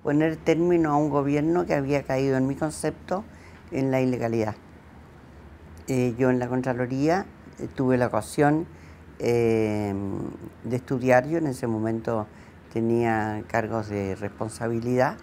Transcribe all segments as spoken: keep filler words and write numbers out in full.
poner término a un gobierno que había caído, en mi concepto, en la ilegalidad. Eh, yo en la Contraloría eh, tuve la ocasión eh, de estudiar. Yo en ese momento tenía cargos de responsabilidad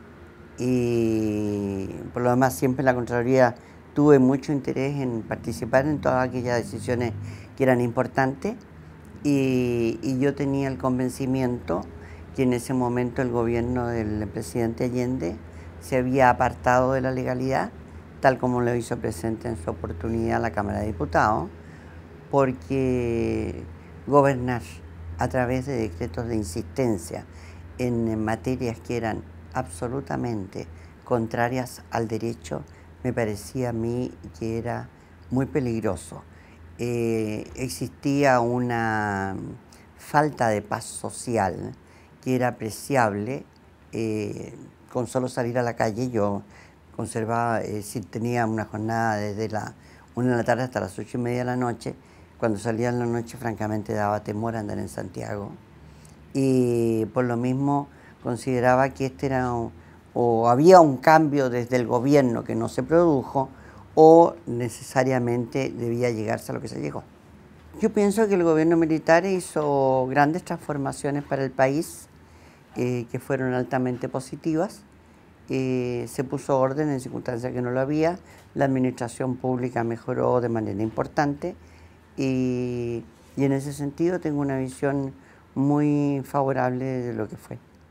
y por lo demás siempre en la Contraloría tuve mucho interés en participar en todas aquellas decisiones que eran importantes y, y yo tenía el convencimiento que en ese momento el gobierno del presidente Allende se había apartado de la legalidad, tal como lo hizo presente en su oportunidad la Cámara de Diputados, porque gobernar a través de decretos de insistencia en materias que eran absolutamente contrarias al derecho, me parecía a mí que era muy peligroso. Eh, existía una falta de paz social que era apreciable. Eh, con solo salir a la calle yo conservaba, eh, si tenía una jornada desde la una de la tarde hasta las ocho y media de la noche. Cuando salía en la noche francamente daba temor andar en Santiago y por lo mismo consideraba que este era un, o había un cambio desde el gobierno que no se produjo o necesariamente debía llegarse a lo que se llegó. Yo pienso que el gobierno militar hizo grandes transformaciones para el país eh, que fueron altamente positivas. Eh, se puso orden en circunstancias que no lo había, la administración pública mejoró de manera importante y, y en ese sentido tengo una visión muy favorable de lo que fue.